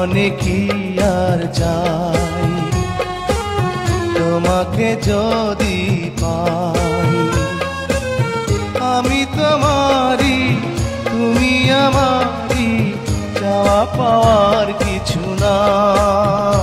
জীবনে কি আর চাই, তোমাকে যদি পাই। আমি তোমারই, তুমি আমারই, চাওয়া পাওয়ার কিছু না।